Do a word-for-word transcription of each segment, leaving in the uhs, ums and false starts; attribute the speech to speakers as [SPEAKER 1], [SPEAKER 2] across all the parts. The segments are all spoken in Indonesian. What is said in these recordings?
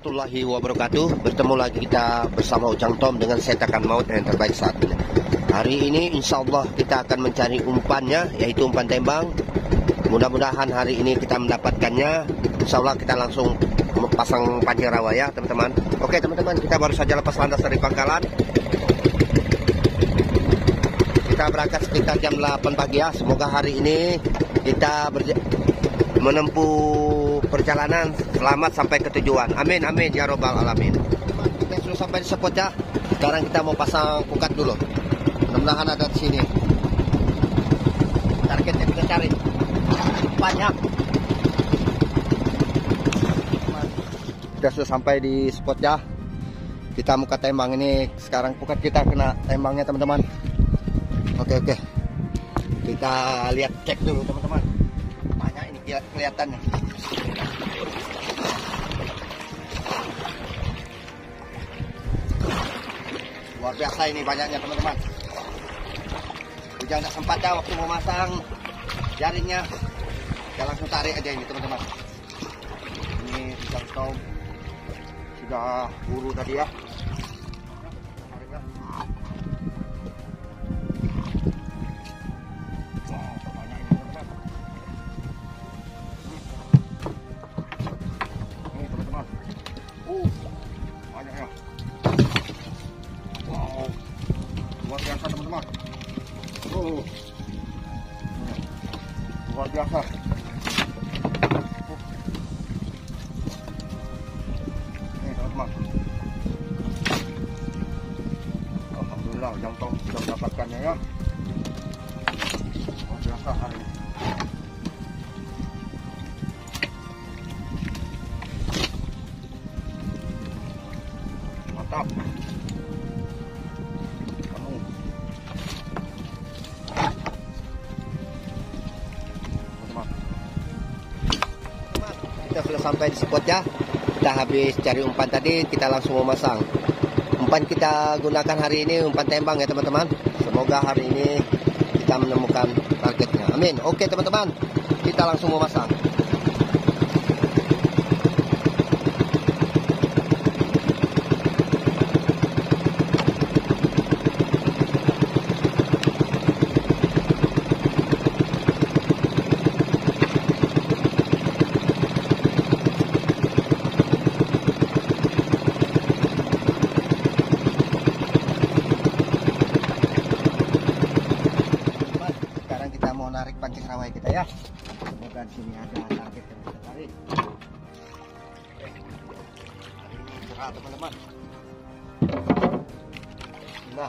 [SPEAKER 1] warahmatullahi wabarakatuh. Bertemu lagi kita bersama Ujang Tom dengan setakan maut yang terbaik saat ini. Hari ini insya Allah kita akan mencari umpannya, yaitu umpan tembang. Mudah-mudahan hari ini kita mendapatkannya. Insya Allah kita langsung pasang pancing rawa ya teman-teman. Oke teman-teman, kita baru saja lepas landas dari pangkalan. Kita berangkat sekitar jam delapan pagi ya. Semoga hari ini kita menempuh perjalanan selamat sampai ke tujuan. Amin amin ya robbal alamin. Kita sudah sampai di spot ya. Sekarang kita mau pasang pukat dulu. Mudah-mudahan ada di sini. Targetnya kita cari banyak. Kita sudah sampai di spot ya. Kita muka tembang ini. Sekarang pukat kita kena tembangnya teman-teman. Oke oke. Kita lihat cek dulu teman-teman. Banyak ini kelihatannya. Luar biasa ini banyaknya teman-teman. Ujang tak sempat dah waktu mau masang jaringnya. Kita langsung tarik aja ini teman-teman. Ini Ujang Tom sudah buru tadi ya. Luar biasa teman-teman. Oh, luar biasa. Ini teman-teman. Alhamdulillah Ujang Tom sudah mendapatkannya ya. Luar biasa hari ini. Mantap. Kita sudah sampai di spot ya. Kita habis cari umpan tadi, kita langsung memasang. Umpan kita gunakan hari ini umpan tembang ya teman-teman. Semoga hari ini kita menemukan targetnya. Amin. Oke teman-teman, kita langsung memasang. Narik pancing rawai kita ya. Semoga di sini ada target yang kita tarik. Ini cerah teman-teman. Nah.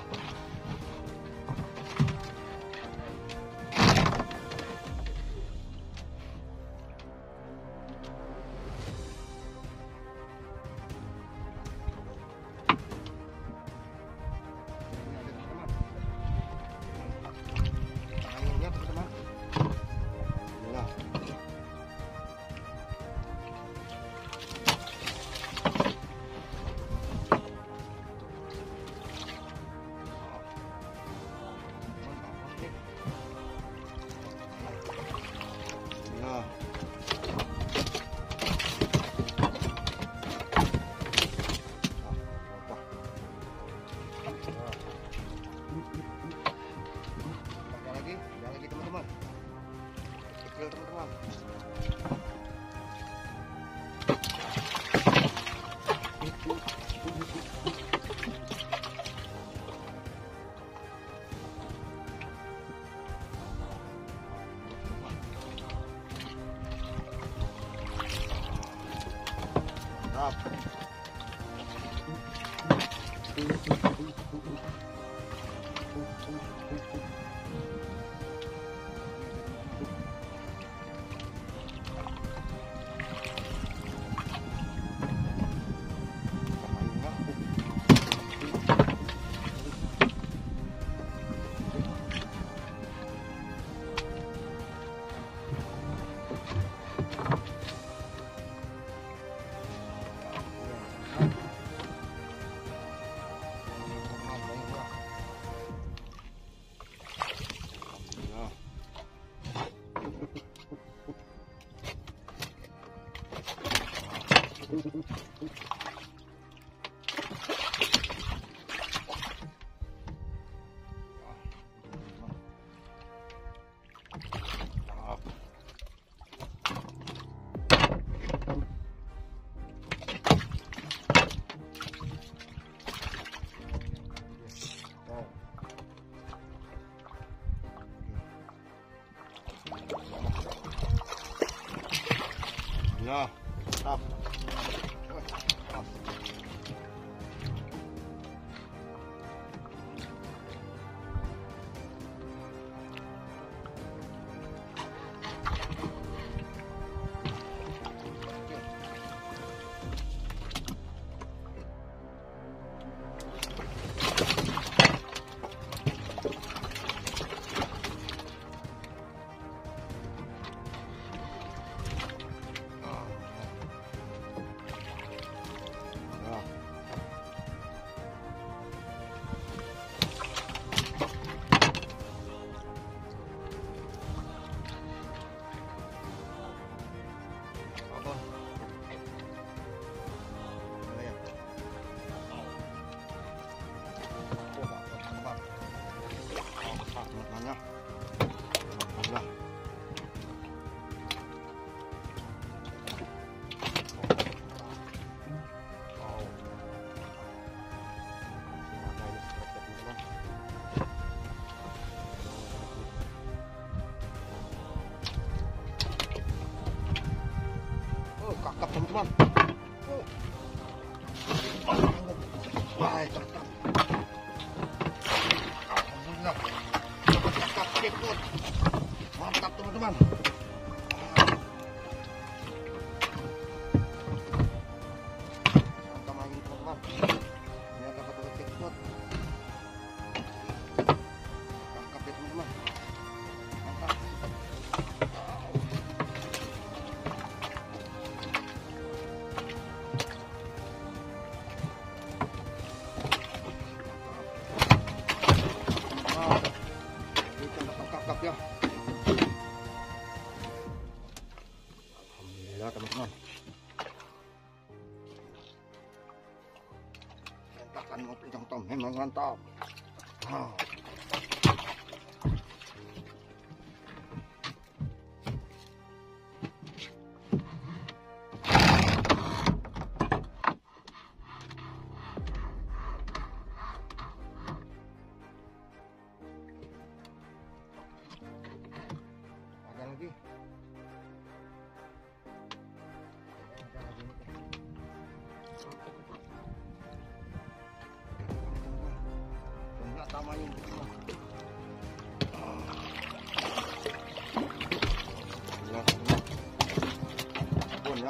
[SPEAKER 1] Ya, stop. Kakap teman-teman. Baik, kakap. Alhamdulillah. Kakap keput. Mantap teman-teman. Mantap lagi teman-teman. Ini dapat dua keput. Kakap ya teman-teman. Mantap. Ya. Alhamdulillah teman-teman. Sentakan motor Ujang Tom memang mantap. Ah. Lagi enggak tamain ya.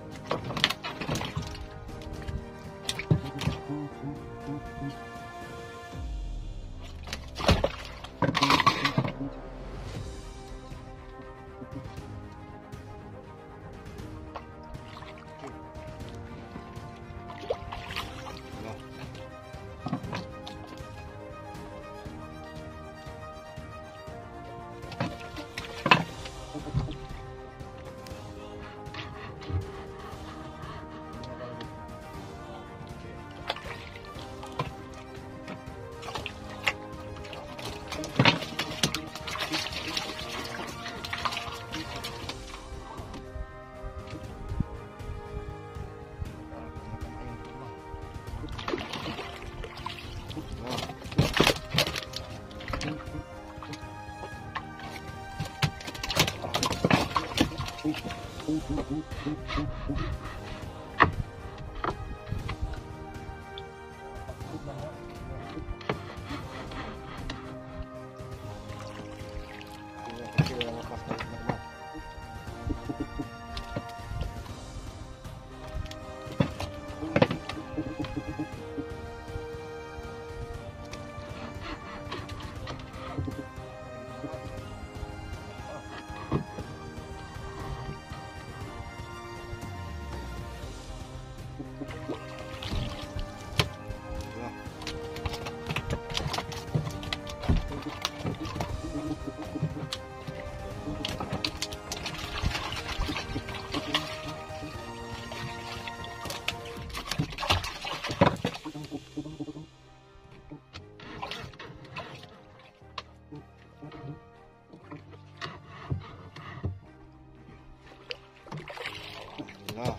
[SPEAKER 1] Nah.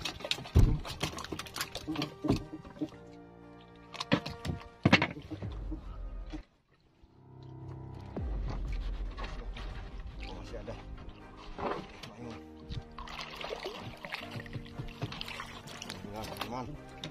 [SPEAKER 1] Masih ada. Ayo. teman-teman.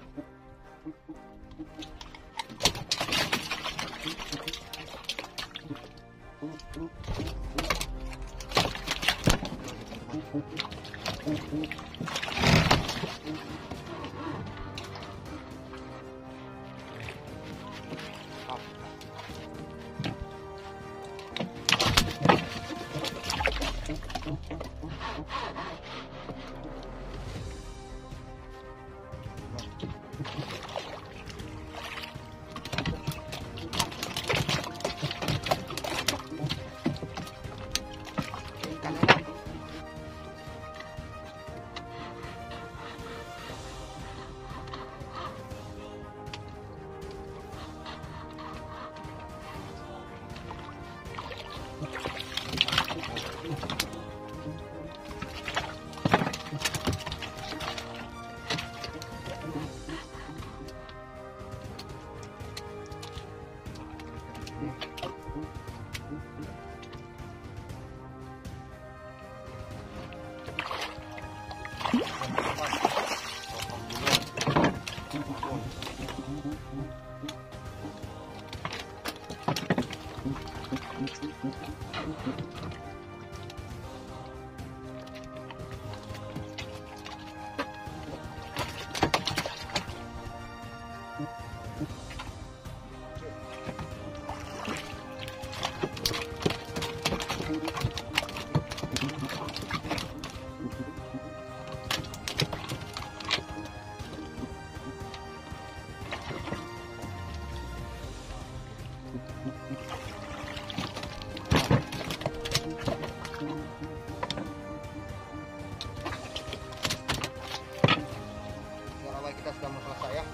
[SPEAKER 1] Kita sudah mau selesai ya.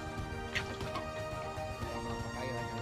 [SPEAKER 1] Air aja.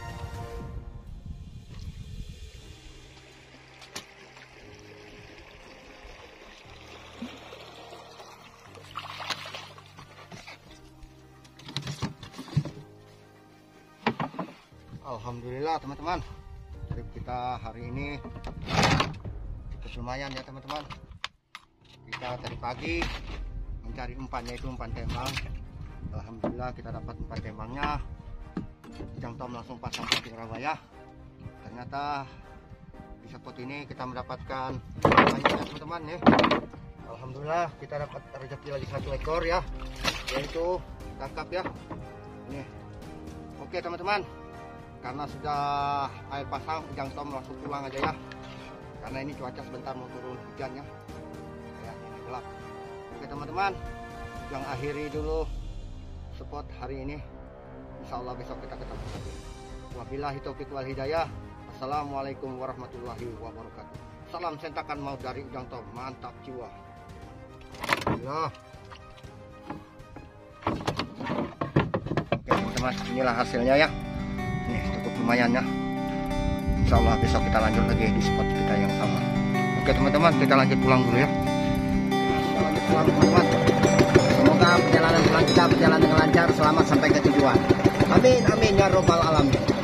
[SPEAKER 1] Alhamdulillah teman-teman, trip kita hari ini cukup lumayan ya teman-teman. Kita tadi pagi mencari umpan, yaitu umpan tembang. Alhamdulillah kita dapat umpan tembangnya. Ujang Tom langsung pasang pancing rawa ya. Ternyata di spot ini kita mendapatkan banyak ya teman-teman ya. Alhamdulillah kita dapat rezeki lagi satu ekor ya, yaitu tangkap ya. Ini. Oke teman-teman, karena sudah air pasang, Ujang Tom langsung pulang aja ya. Karena ini cuaca sebentar mau turun hujan ya. Ya ini gelap. Oke teman-teman, yang akhiri dulu spot hari ini. Insya Allah besok kita ketemu lagi. Wabillahi taufiq wal hidayah. Assalamualaikum warahmatullahi wabarakatuh. Salam sentakan maut dari Ujang Tom. Mantap jiwa. Ya. Oke teman-teman, inilah hasilnya ya. Ini cukup lumayan ya. Insya Allah besok kita lanjut lagi di spot kita yang sama. Oke teman-teman, kita lanjut pulang dulu ya. Kita lanjut pulang teman-teman. Semoga perjalanan pulang kita berjalan dengan lancar, selamat sampai ke tujuan. Amin amin ya robbal alamin.